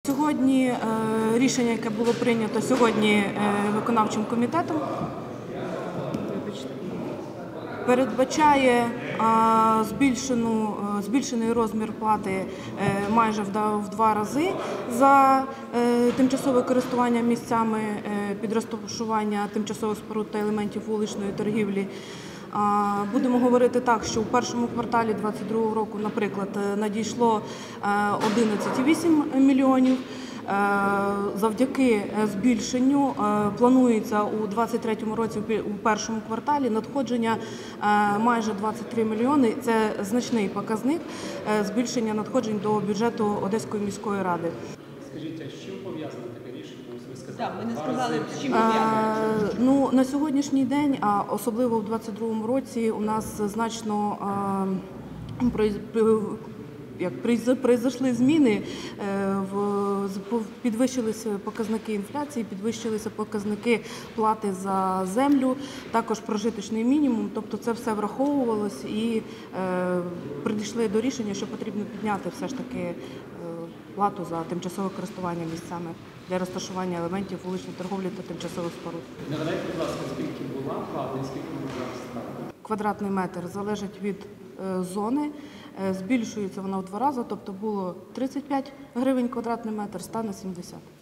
Сьогодні рішення, яке було прийнято сьогодні виконавчим комітетом, передбачає збільшений розмір плати майже в 2 рази за тимчасове користування місцями під розташування тимчасових споруд та елементів вуличної торгівлі. Будемо говорити так, що у першому кварталі 2022 року, наприклад, надійшло 11,8 мільйонів. Завдяки збільшенню планується у 2023 році у першому кварталі надходження майже 23 мільйони. Це значний показник збільшення надходжень до бюджету Одеської міської ради. Скажіть, а з чим пов'язане таке рішення? Ви сказали, так, ми не сказали, з чим пов'язане. На сьогоднішній день, а особливо в 2022 році, у нас значно пройшли зміни, підвищилися показники інфляції, підвищилися показники плати за землю, також прожиточний мінімум, тобто це все враховувалось і прийшли до рішення, що потрібно підняти все ж таки плату за тимчасове користування місцями для розташування елементів вуличної торговлі та тимчасових споруд. Нагадайте, будь ласка, скільки була плата і скільки вона зараз стала? Квадратний метр залежить від зони, збільшується вона в 2 рази, тобто було 35 гривень квадратний метр, стане 70.